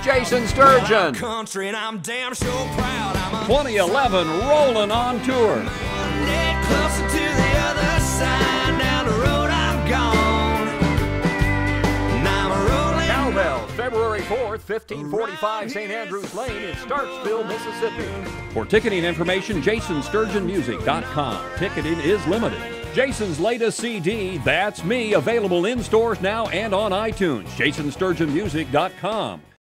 Jason Sturgeon. Country, and I'm damn sure proud. I'm 2011 rolling on tour. a closer to the other side. Down the road I'm gone. And I'm rolling. Cowbells, February 4th, 1545 St. Andrews Lane in Starksville, Mississippi. For ticketing information, jasonsturgeonmusic.com. Ticketing is limited. Jason's latest CD, That's Me, available in stores now and on iTunes. jasonsturgeonmusic.com.